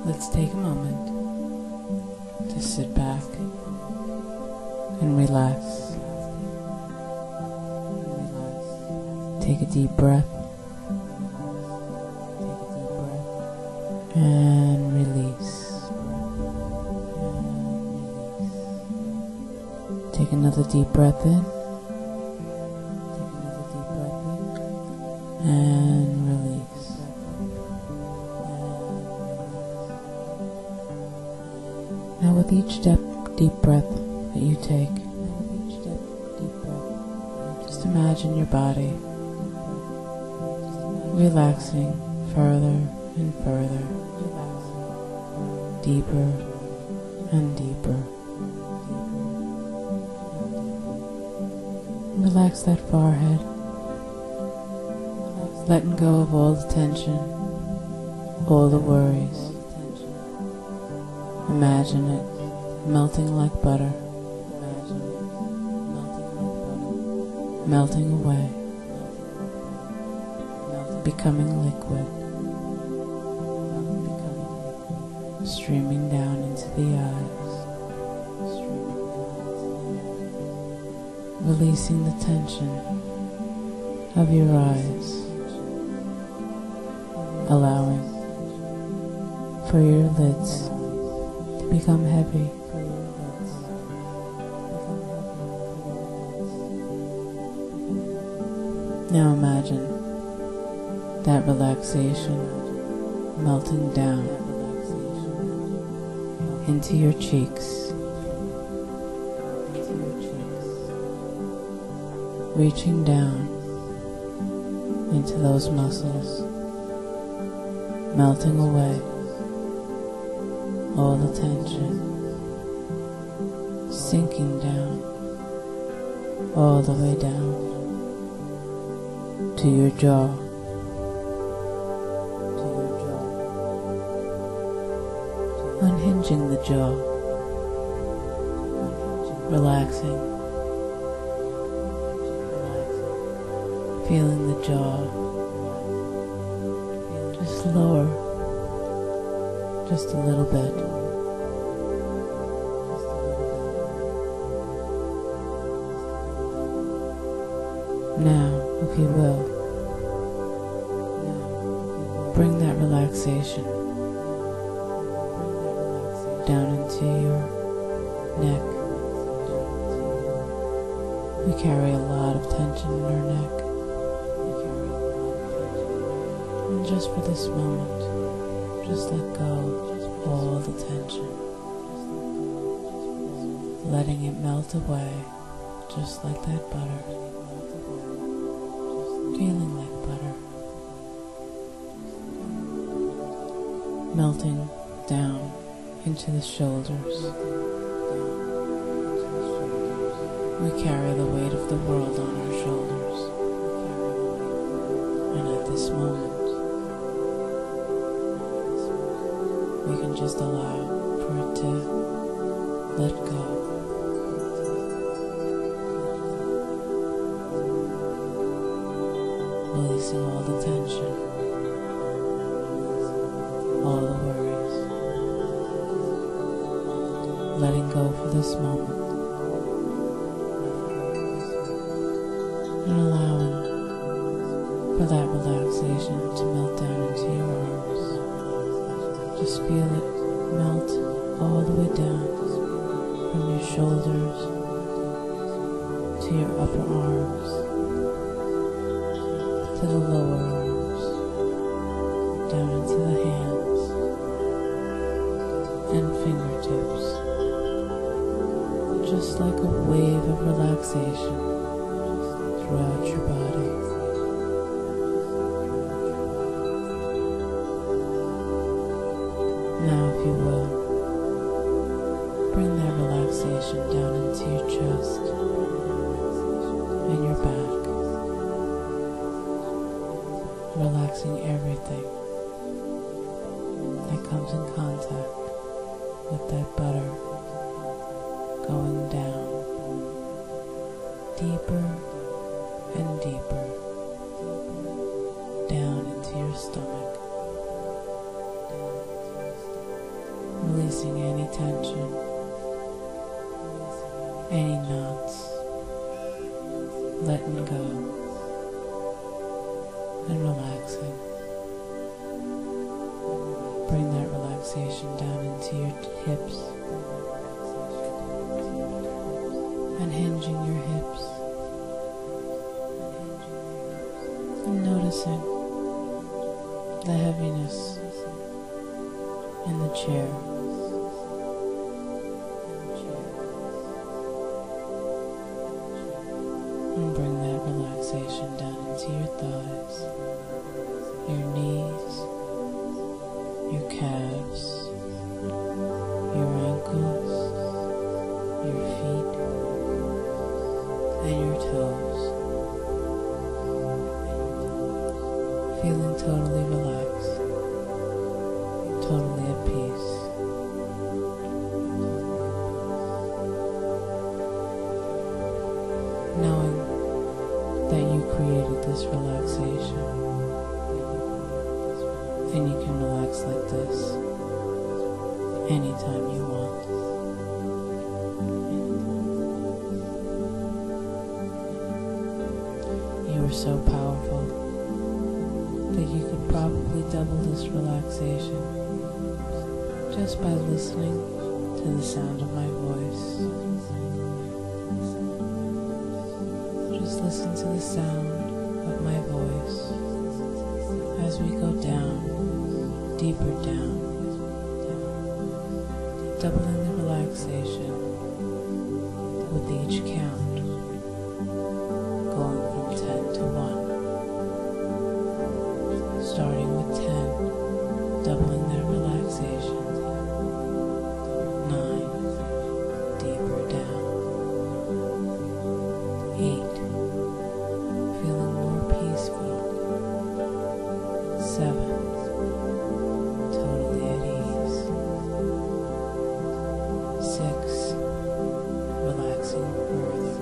Let's take a moment to sit back and relax. Take a deep breath and release. Take another deep breath in and release. Now with each deep breath that you take, just imagine your body relaxing further and further, deeper and deeper. Relax that forehead, letting go of all the tension, all the worries. Imagine it melting like butter, melting away, becoming liquid, streaming down into the eyes, releasing the tension of your eyes, allowing for your lids to become heavy. Now imagine that relaxation melting down into your cheeks, reaching down into those muscles, melting away all the tension, sinking down all the way down to your jaw. Unhinging the jaw, relaxing, feeling the jaw just lower, just a little bit. Now, if you will, bring that relaxation down into your neck. We carry a lot of tension in our neck. And just for this moment, just let go of all the tension, letting it melt away just like that butter, feeling like butter, melting down into the shoulders. We carry the weight of the world on our shoulders, and at this moment we can just allow for it to let go. Releasing all the tension, all the worries, letting go for this moment, and allowing for that relaxation to melt down into your arms. Just feel it melt all the way down from your shoulders to your upper arms, to the lower arms, down into the hands and fingertips. Just like a wave of relaxation throughout your body. Now, if you will, bring that relaxation down into your chest and your back, relaxing everything that comes in contact with that butter, going down deeper and deeper down into your stomach, releasing any tension, any knots, letting go and relaxing. Bring that relaxation down into your hips, unhinging your hips, and noticing the heaviness in the chair. And bring that relaxation down into your thighs, your knees, your calves, your ankles, your feet, and your toes. Feeling totally relaxed, totally at peace. Knowing that you created this relaxation, and you can relax like this anytime you want. You are so powerful that you could probably double this relaxation just by listening to the sound of my voice. Just listen to the sound of my voice as we go down, deeper down, doubling the relaxation with each count, going from 10 to 1. Starting with 10, doubling that relaxation. 9, deeper down. 8, feeling more peaceful. 7, totally at ease. 6, relaxing further.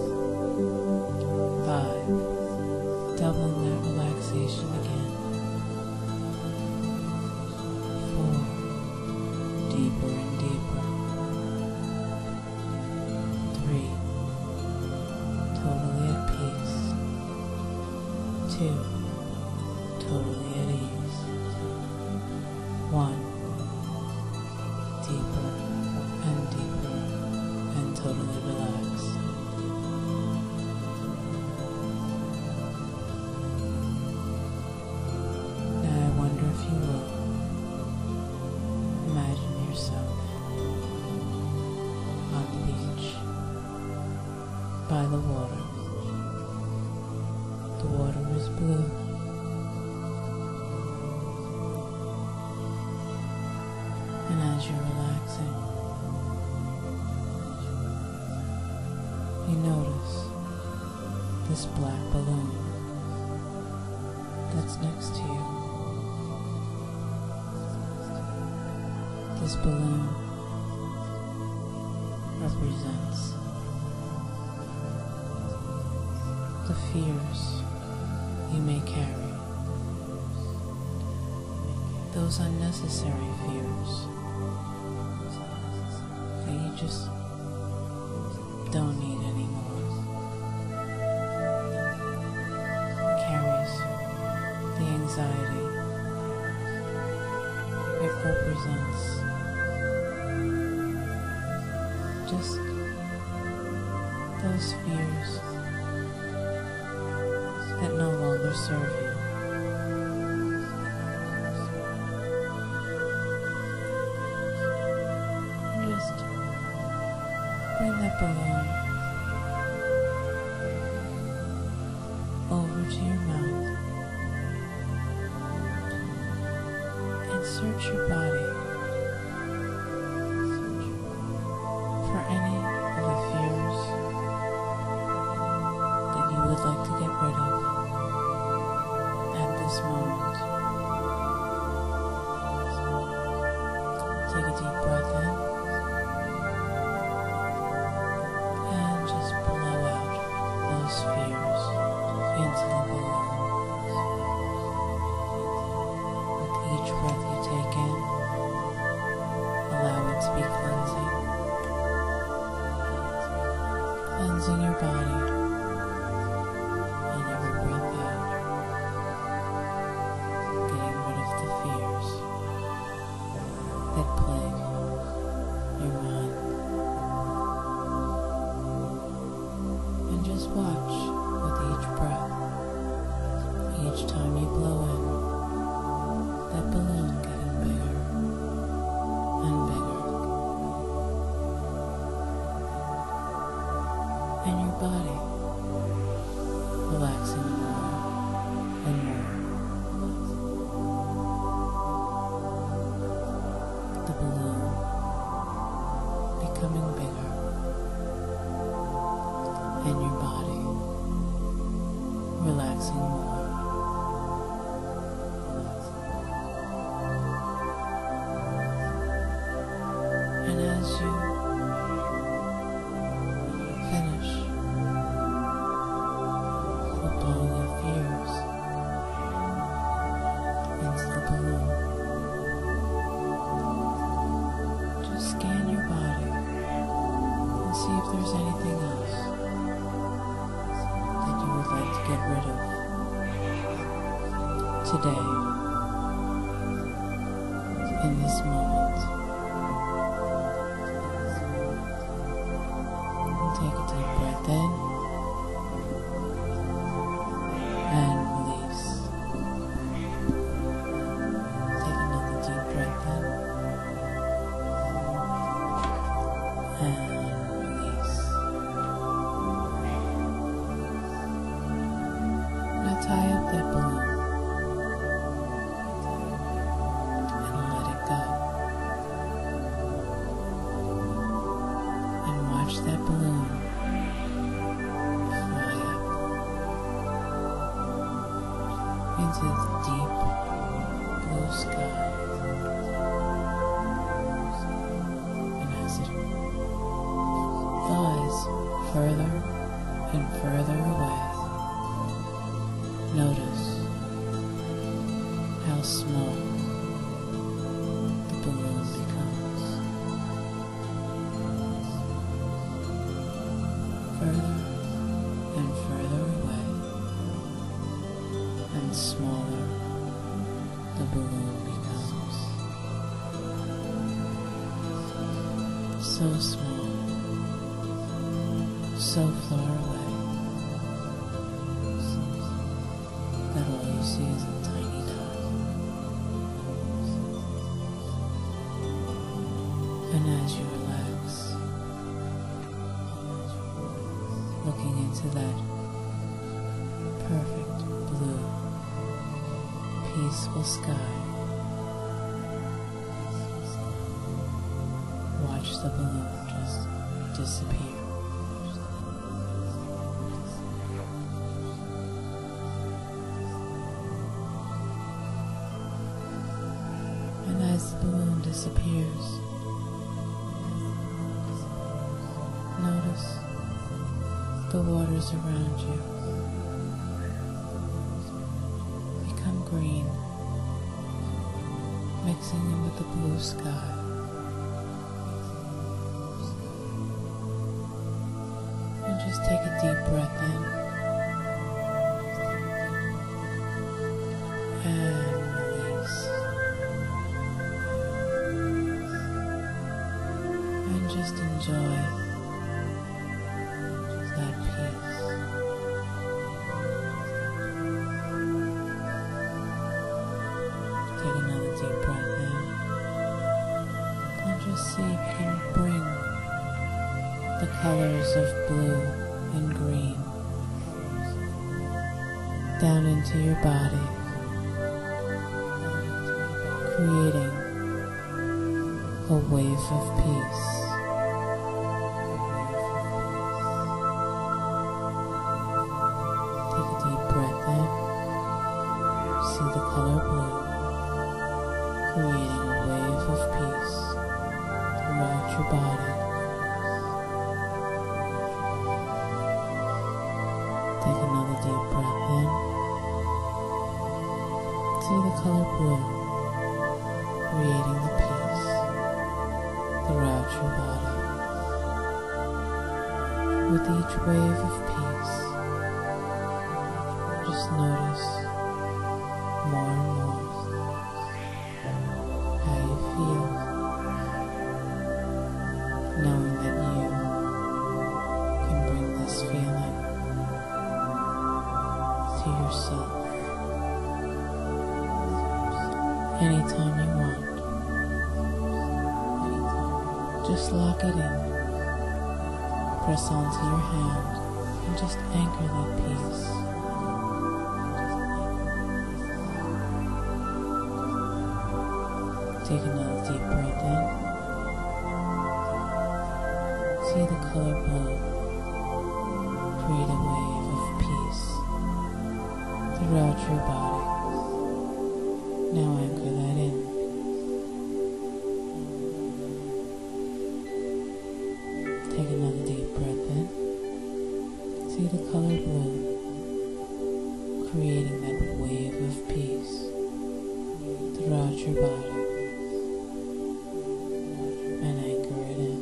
5, doubling that relaxation again. 4, deeper and deeper. 3, totally at peace. 2, totally at ease. 1, deeper and totally relaxed. Now I wonder if you will imagine yourself on the beach by the water. The water is blue. And as you're relaxing, you notice this black balloon that's next to you. This balloon represents the fears you may carry, those unnecessary fears that you just don't need anymore. It carries the anxiety. It represents just those fears that no longer serve you. Just bring that balloon over to your mouth and search your body for any of the fears that you would like to get rid of at this moment. Take a deep breath in and just blow out those fears into the balloon. With each breath you take in, allow it that plague your mind. And just watch with each breath, each time you blow in, that balloon getting bigger and bigger. And your body relaxing more and more. The balloon becoming bigger, and your body relaxing more. And as you finish with all your fears into the balloon, just scan your body and see if there's anything else that you would like to get rid of today, in this moment. And take a deep breath in and release. Take another deep breath in and release. Now tie up that balloon and let it go. And watch that balloon fly up into the deep blue sky. And as it flies further and further away, notice how small the balloon becomes. Further and further away, and smaller the balloon becomes. So small, so far away, that all you see is a tiny dot. And as you relax, looking into that perfect blue, peaceful sky, watch the balloon just disappear. And as the balloon disappears, notice the waters around you become green, mixing in with the blue sky. And just take a deep breath in and release. And just enjoy that peace. Take another deep breath in and just see if you can bring the colors of blue and green down into your body, creating a wave of peace. Take a deep breath in, see the color blue, creating a wave of peace throughout your body. Take another deep breath in, see the color blue, creating the peace throughout your body. With each wave of peace, just notice more and more how you feel. anytime you want. Just lock it in. Press onto your hand and just anchor that peace. Take another deep breath in. See the color blue create a wave of peace throughout your body. Now anchor that in. Take another deep breath in. See the color blue creating that wave of peace throughout your body. And anchor it in.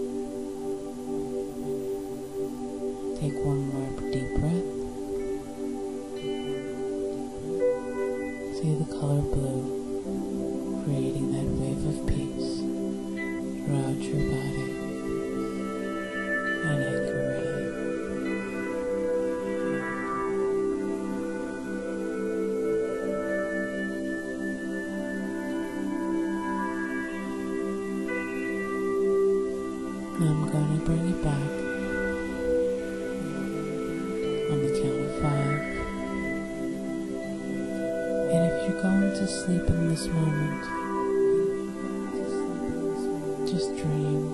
Take one more deep breath. See the color blue creating that wave of peace throughout your body. And anchor it in. I'm going to bring it back on the count of 5. And if you're going to sleep in this moment, just dream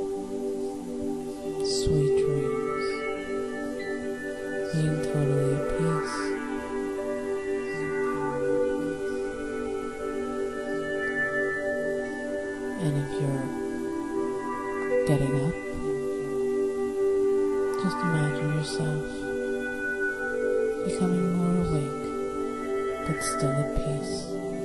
sweet dreams, being totally at peace. And if you're getting up, just imagine yourself becoming more awake, but still at peace.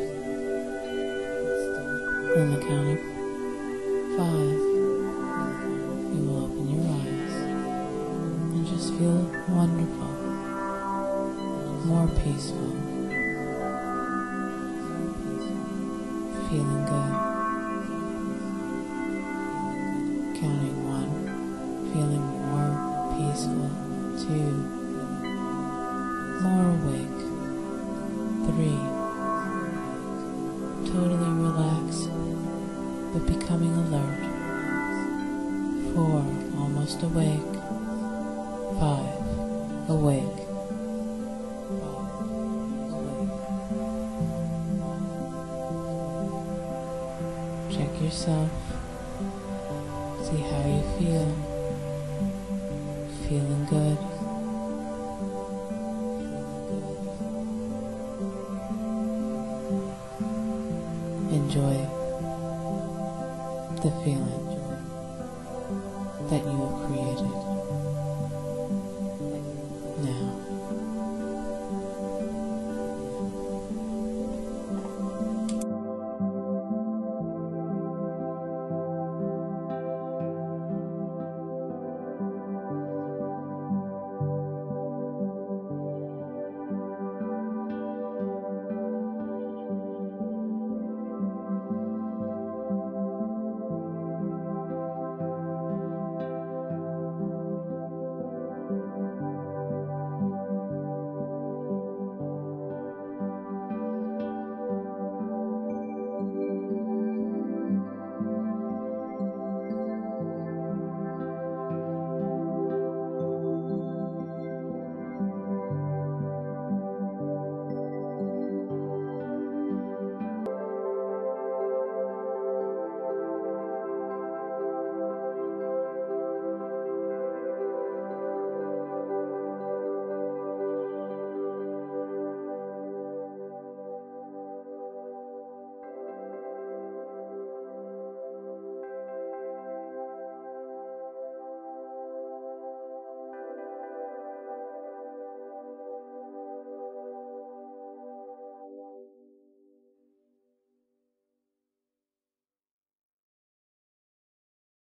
On the count of 5, you will open your eyes and just feel wonderful, more peaceful, feeling good. Counting 1, feeling more peaceful. 2, more awake. 3, totally relaxed, but becoming alert. 4, almost awake. 5, awake. Check yourself. See how you feel. Feeling good. Enjoy the feeling that you have created.